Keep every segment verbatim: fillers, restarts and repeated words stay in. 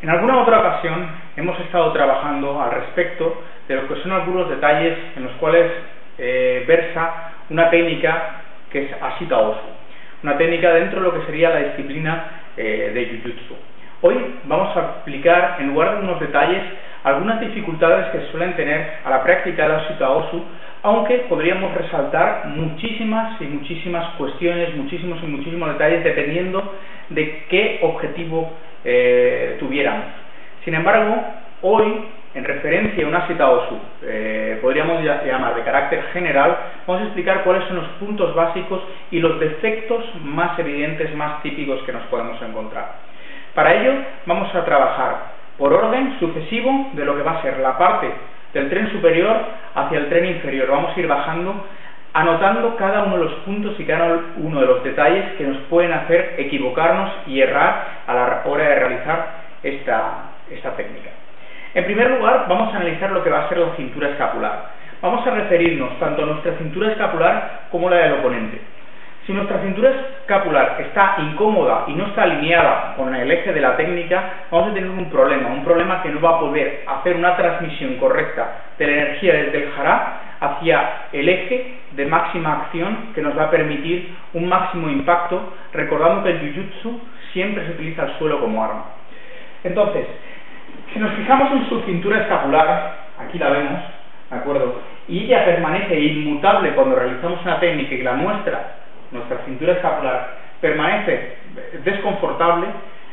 En alguna otra ocasión hemos estado trabajando al respecto de lo que son algunos detalles en los cuales eh, versa una técnica que es Ashita Osu, una técnica dentro de lo que sería la disciplina eh, de Jujutsu. Hoy vamos a explicar, en lugar de unos detalles, algunas dificultades que suelen tener a la práctica de Ashita Osu, aunque podríamos resaltar muchísimas y muchísimas cuestiones, muchísimos y muchísimos detalles, dependiendo de qué objetivo eh, tuviéramos. Sin embargo, hoy, en referencia a una Ashita Osu, eh, podríamos llamar de carácter general, vamos a explicar cuáles son los puntos básicos y los defectos más evidentes, más típicos que nos podemos encontrar. Para ello, vamos a trabajar por orden sucesivo de lo que va a ser la parte del tren superior hacia el tren inferior. Vamos a ir bajando, anotando cada uno de los puntos y cada uno de los detalles que nos pueden hacer equivocarnos y errar a la hora de realizar esta, esta técnica. En primer lugar, vamos a analizar lo que va a ser la cintura escapular. Vamos a referirnos tanto a nuestra cintura escapular como a la del oponente. Si nuestra cintura escapular está incómoda y no está alineada con el eje de la técnica, vamos a tener un problema, un problema que no va a poder hacer una transmisión correcta de la energía desde el hara hacia el eje de máxima acción que nos va a permitir un máximo impacto, recordando que el Jujutsu siempre se utiliza el suelo como arma. Entonces, si nos fijamos en su cintura escapular, aquí la vemos, ¿de acuerdo? Y ella permanece inmutable cuando realizamos una técnica y la muestra, nuestra cintura escapular, permanece desconfortable,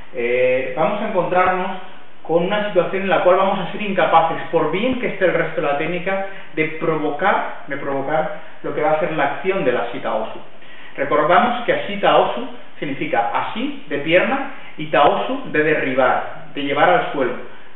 eh, vamos a encontrarnos con una situación en la cual vamos a ser incapaces, por bien que esté el resto de la técnica, de provocar, de provocar lo que va a ser la acción de la Ashita Osu. Recordamos que Ashita Osu significa Ashi, de pierna, y Taosu, de derribar, de llevar al suelo,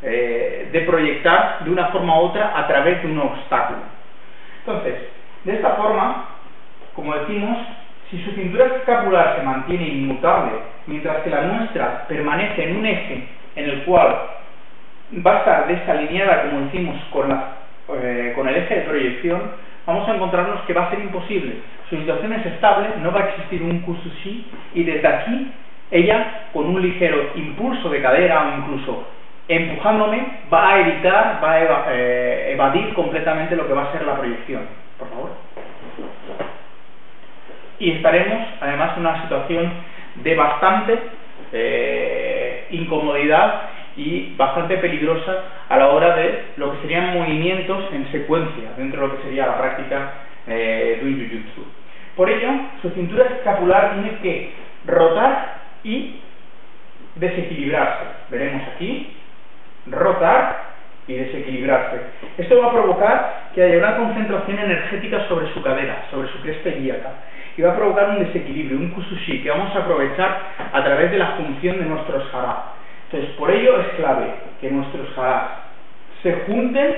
eh, de proyectar de una forma u otra a través de un obstáculo. Entonces, de esta forma, como decimos, si su cintura escapular se mantiene inmutable, mientras que la nuestra permanece en un eje en el cual va a estar desalineada, como decimos, con, la, eh, con el eje de proyección, vamos a encontrarnos que va a ser imposible. Su situación es estable, no va a existir un kusushi, y desde aquí, ella, con un ligero impulso de cadera o incluso empujándome, va a evitar, va a eva, eh, evadir completamente lo que va a ser la proyección. Por favor. Y estaremos, además, en una situación de bastante eh, incomodidad y bastante peligrosa a la hora de lo que serían movimientos en secuencia dentro de lo que sería la práctica eh, de un Jujutsu. Por ello, su cintura escapular tiene que rotar y desequilibrarse. Veremos aquí, rotar y desequilibrarse. Esto va a provocar que haya una concentración energética sobre su cadera, sobre su cresta ilíaca, y va a provocar un desequilibrio, un kusushi, que vamos a aprovechar a través de la función de nuestros hara. Entonces, por ello es clave que nuestros haras se junten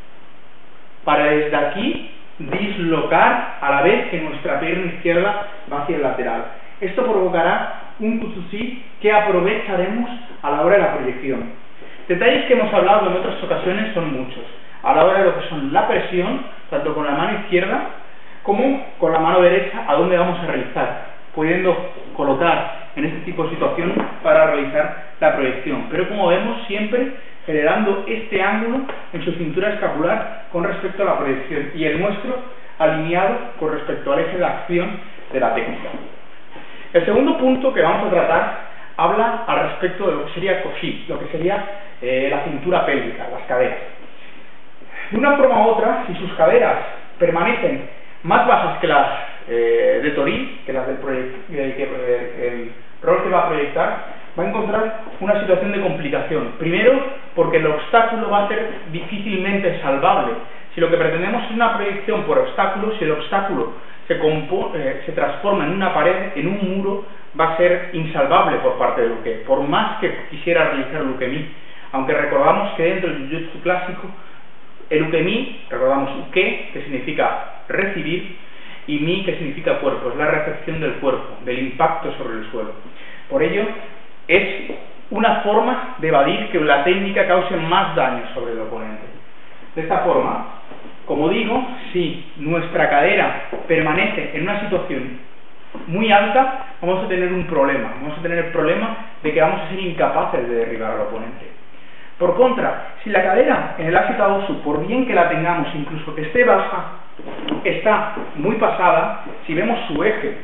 para desde aquí dislocar a la vez que nuestra pierna izquierda va hacia el lateral. Esto provocará un kusushi que aprovecharemos a la hora de la proyección. Detalles que hemos hablado en otras ocasiones son muchos, a la hora de lo que son la presión, tanto con la mano izquierda como con la mano derecha, a dónde vamos a realizar, pudiendo colocar en este tipo de situación para realizar la proyección. Pero como vemos, siempre generando este ángulo en su cintura escapular con respecto a la proyección y el nuestro alineado con respecto al eje de acción de la técnica. El segundo punto que vamos a tratar habla al respecto de lo que sería koshi, lo que sería eh, la cintura pélvica, las caderas. De una forma u otra, si sus caderas permanecen más bajas que las eh, de Tori, que las del proyect, eh, que, eh, el rol que va a proyectar, va a encontrar una situación de complicación. Primero, porque el obstáculo va a ser difícilmente salvable. Si lo que pretendemos es una proyección por obstáculos, si el obstáculo se, eh, se transforma en una pared, en un muro, va a ser insalvable por parte del uke, por más que quisiera realizar el ukemi. Aunque recordamos que dentro del Jujutsu clásico, el ukemi, recordamos uke, que significa recibir, y mi, que significa cuerpo, es la recepción del cuerpo, del impacto sobre el suelo. Por ello, es una forma de evadir que la técnica cause más daño sobre el oponente. De esta forma, como digo, si nuestra cadera permanece en una situación muy alta, vamos a tener un problema, vamos a tener el problema de que vamos a ser incapaces de derribar al oponente. Por contra, si la cadera en el Ashita Osu, por bien que la tengamos, incluso que esté baja, está muy pasada, si vemos su eje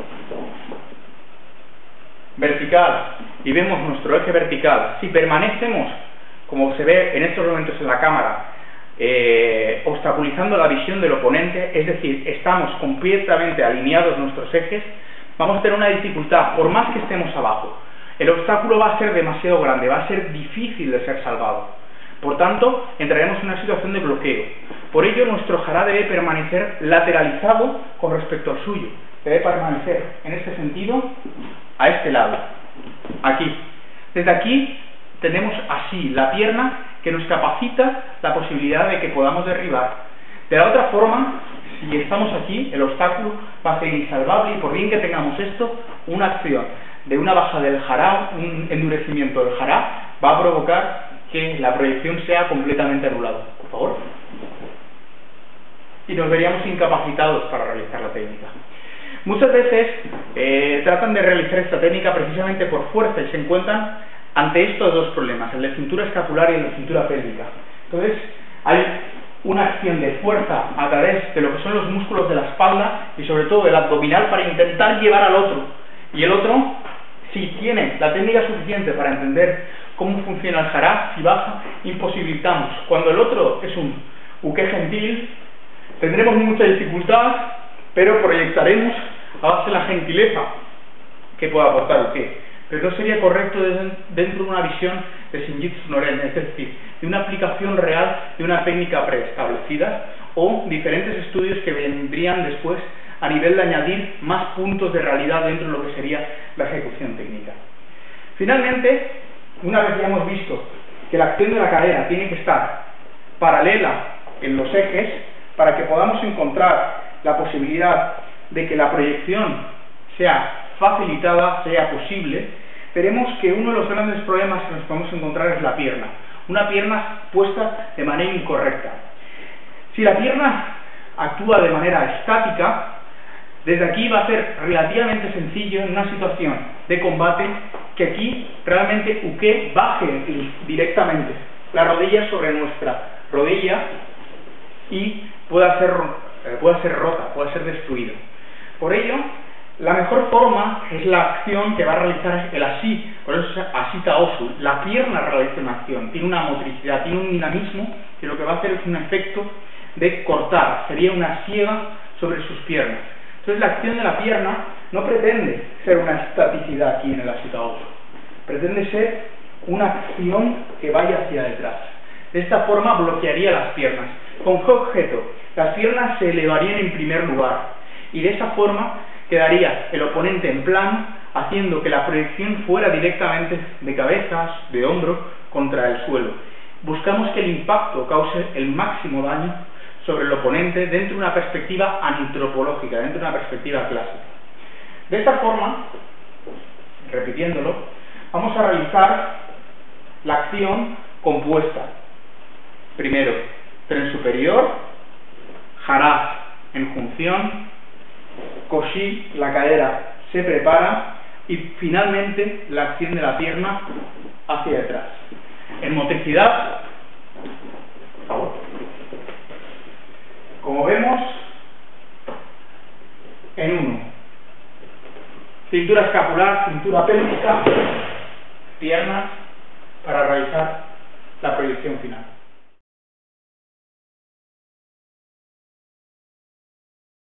vertical y vemos nuestro eje vertical, si permanecemos, como se ve en estos momentos en la cámara, eh, obstaculizando la visión del oponente, es decir, estamos completamente alineados nuestros ejes, vamos a tener una dificultad, por más que estemos abajo. El obstáculo va a ser demasiado grande, va a ser difícil de ser salvado. Por tanto, entraremos en una situación de bloqueo. Por ello, nuestro jara debe permanecer lateralizado con respecto al suyo. Debe permanecer, en este sentido, a este lado. Aquí. Desde aquí, tenemos así la pierna que nos capacita la posibilidad de que podamos derribar. De la otra forma, si estamos aquí, el obstáculo va a ser insalvable y por bien que tengamos esto, una acción de una baja del jara, un endurecimiento del jara, va a provocar que la proyección sea completamente anulada. Por favor. Y nos veríamos incapacitados para realizar la técnica. Muchas veces eh, tratan de realizar esta técnica precisamente por fuerza y se encuentran ante estos dos problemas, el de cintura escapular y el de cintura pélvica. Entonces, hay una acción de fuerza a través de lo que son los músculos de la espalda y sobre todo del abdominal para intentar llevar al otro. Y el otro, si tiene la técnica suficiente para entender cómo funciona el jara, si baja, imposibilitamos. Cuando el otro es un uke gentil, tendremos mucha dificultad, pero proyectaremos a base de la gentileza que pueda aportar uke. Pero no sería correcto dentro de una visión de Shinjitsu no Ren, es decir, de una aplicación real de una técnica preestablecida o diferentes estudios que vendrían después a nivel de añadir más puntos de realidad dentro de lo que sería la ejecución técnica. Finalmente, una vez ya hemos visto que la acción de la cadera tiene que estar paralela en los ejes para que podamos encontrar la posibilidad de que la proyección sea facilitada, sea posible, veremos que uno de los grandes problemas que nos podemos encontrar es la pierna. Una pierna puesta de manera incorrecta. Si la pierna actúa de manera estática, desde aquí va a ser relativamente sencillo en una situación de combate que aquí realmente uke baje directamente la rodilla sobre nuestra rodilla y pueda ser, eh, pueda ser rota, pueda ser destruida. Por ello, la mejor forma es la acción que va a realizar el ashi, por eso es Ashita Osu. La pierna realiza una acción, tiene una motricidad, tiene un dinamismo que lo que va a hacer es un efecto de cortar, sería una siega sobre sus piernas. Entonces la acción de la pierna no pretende ser una estaticidad aquí en el Ashita Osu, pretende ser una acción que vaya hacia detrás. De esta forma bloquearía las piernas. ¿Con qué objeto? Las piernas se elevarían en primer lugar y de esa forma quedaría el oponente en plano, haciendo que la proyección fuera directamente de cabezas, de hombros, contra el suelo. Buscamos que el impacto cause el máximo daño sobre el oponente dentro de una perspectiva antropológica, dentro de una perspectiva clásica. De esta forma, repitiéndolo, vamos a realizar la acción compuesta. Primero, tren superior, jara en junción, koshi, la cadera se prepara y finalmente la acción de la pierna hacia detrás. En motricidad, por favor. Como vemos, en uno, cintura escapular, cintura pélvica, piernas para realizar la proyección final.